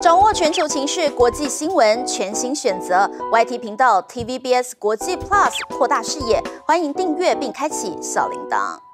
掌握全球情势、国际新闻，全新选择 YT 频道 TVBS 国际 Plus， 扩大视野。欢迎订阅并开启小铃铛。